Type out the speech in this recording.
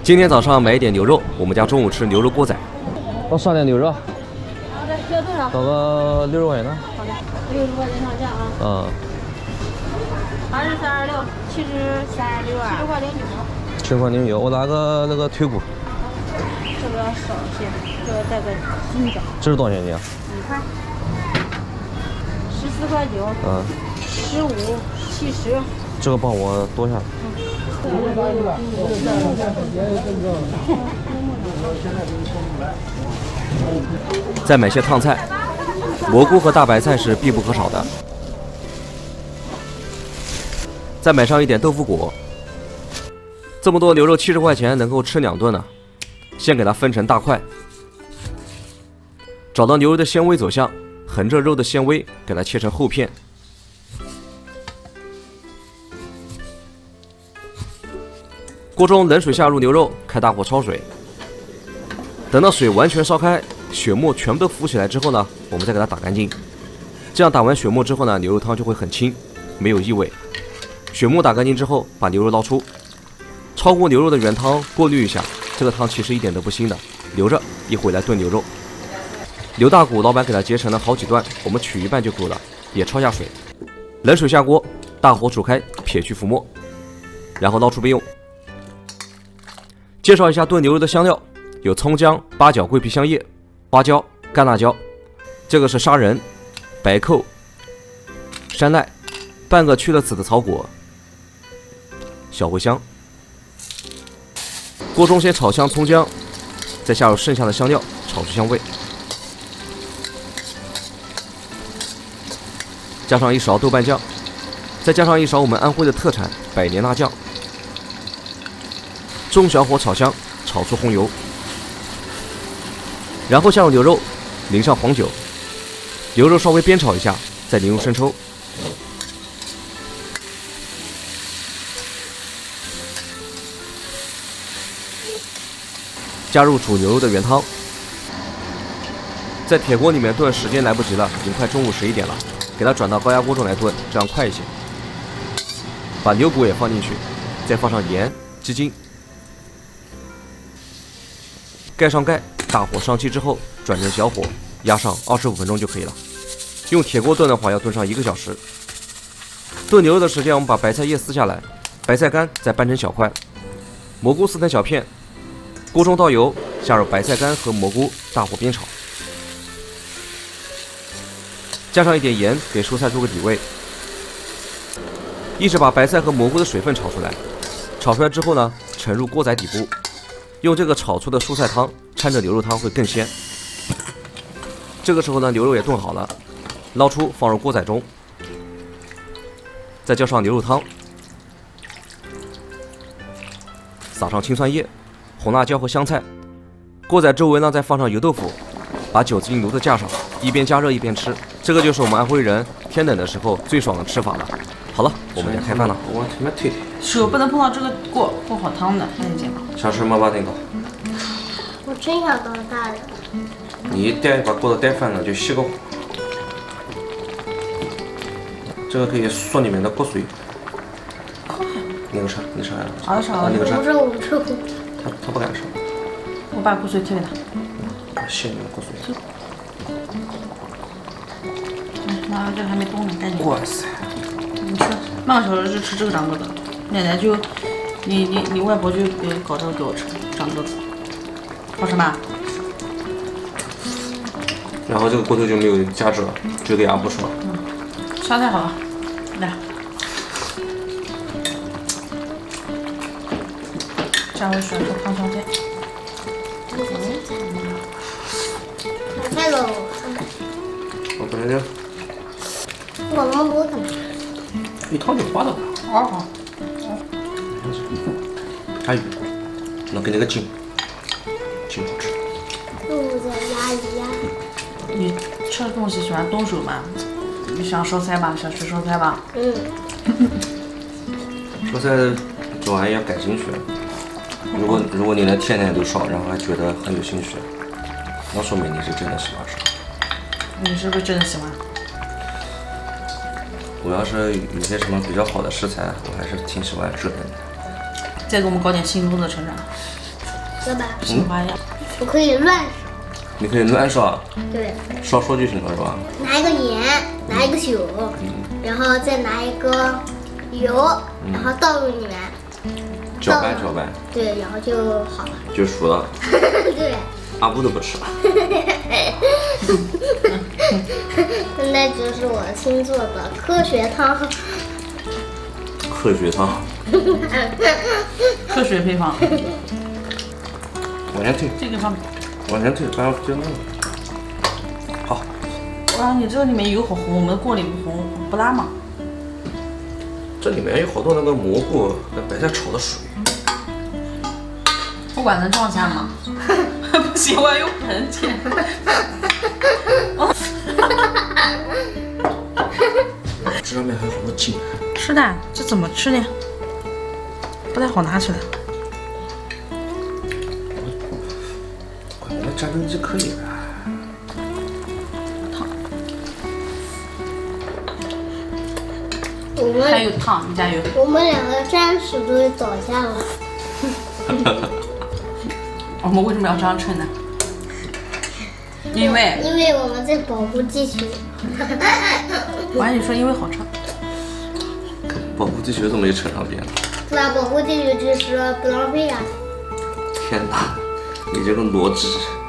今天早上买一点牛肉，我们家中午吃牛肉锅仔。我上点牛肉。好的，需要多少？ 搞个60块钱的。 好的，60块钱上架啊。 嗯。 20、36、70、36、70块09。 70块09，我拿个那个腿骨。 这个要少些，这个带个金角。 这是多少钱一斤啊 ？5块。14块9。 嗯。 15、70。 这个帮我多下。再买些烫菜，蘑菇和大白菜是必不可少的。再买上一点豆腐果。这么多牛肉70块钱能够吃2顿呢。先给它分成大块，找到牛肉的纤维走向，横着肉的纤维给它切成厚片。锅中冷水下入牛肉，开大火焯水。等到水完全烧开，血沫全部都浮起来之后呢，我们再给它打干净。这样打完血沫之后呢，牛肉汤就会很清，没有异味。血沫打干净之后，把牛肉捞出，焯过牛肉的原汤过滤一下。这个汤其实一点都不腥的，留着一会来炖牛肉。牛大骨老板给它截成了好几段，我们取一半就够了，也焯下水。冷水下锅，大火煮开，撇去浮沫，然后捞出备用。介绍一下炖牛肉的香料，有葱姜、八角、桂皮、香叶、花椒、干辣椒，这个是砂仁、白蔻、山赖，半个去了籽的草果，小茴香。锅中先炒香葱姜，再下入剩下的香料，炒出香味。加上1勺豆瓣酱，再加上1勺我们安徽的特产百年辣酱。中小火炒香，炒出红油，然后下入牛肉，淋上黄酒，牛肉稍微煸炒一下，再淋入生抽。加入煮牛肉的原汤，在铁锅里面炖时间来不及了，已经快中午11点了，给它转到高压锅中来炖，这样快一些。把牛骨也放进去，再放上盐、鸡精，盖上盖，大火上气之后转成小火，压上25分钟就可以了。用铁锅炖的话要炖上1个小时。炖牛肉的时间，我们把白菜叶撕下来，白菜干再掰成小块，蘑菇撕成小片。锅中倒油，下入白菜干和蘑菇，大火煸炒，加上一点盐，给蔬菜做个底味。一直把白菜和蘑菇的水分炒出来，炒出来之后呢，盛入锅仔底部，用这个炒出的蔬菜汤掺着牛肉汤会更鲜。这个时候呢，牛肉也炖好了，捞出放入锅仔中，再浇上牛肉汤，撒上青蒜叶、红辣椒和香菜，锅仔周围呢再放上油豆腐，把酒精炉子架上，一边加热一边吃。这个就是我们安徽人天冷的时候最爽的吃法了。好了，我们家开饭了。 我他妈腿腿， 手不能碰到这个锅，不好烫的，看得见吗？ 想吃么把那个？ 我真想当大人。 你一带把锅子带翻了就熄个火。这个可以嗦里面的骨髓。那个吃，你吃来了？ 好吃啊！ 那个吃。 我吃。 他不敢吃。 我把骨髓贴给他。 卸里面骨髓。 妈妈这还没动呢，赶紧。 哇塞！ 你吃，半个小时就吃这个长个子，奶奶就，你外婆就搞这个给我吃，长个子，好吃吗？ 然后这个骨头就没有价值了，就给阿布吃了。 烧菜好了，来，下回喜欢吃汤烧菜。 太冷了。 我本来就。 我能不怎么？ 一烫就化了。 好。 还有，能给那个筋好吃。 肚子压一压。 你吃东西喜欢动手吗？你想烧菜吧？想吃烧菜吧？ 烧菜主要也要感兴趣。如果你连天天都烧，然后还觉得很有兴趣，那说明你是真的喜欢烧。 你是不是真的喜欢？ 我要是有些什么比较好的食材，我还是挺喜欢吃的。 再给我们搞点新东的成长。 老板， 什么玩意儿？ 我可以乱你可以乱烧， 对， 烧就行了是吧？ 拿一个盐，拿一个酒，然后再拿一个油，然后倒入里面， 搅拌搅拌， 对，然后就好了。 就熟了。 对， 阿布都不吃。 那就是我新做的科学汤。 科学汤， 科学配方， 往前推， 这个方。 往前推，不要就那个。好， 哇，你这个里面油好红，我们锅里不红，不辣吗？ 这里面有好多那个蘑菇跟白菜炒的水。 不管能装下吗？不行，我要用盆剪。 这上面还有好多筋。 是的，这怎么吃呢？不太好拿起来。 原来炸蒸鸡可以的。 还我们有汤，你加油。 我们两个暂时都倒下了。 我们为什么要这样称呢？因为因为我们在保护地球。 我还得说因为好吃。 保护地球怎么又扯上边了？ 对啊，保护地球就是不浪费呀。 天哪，你这个逻辑！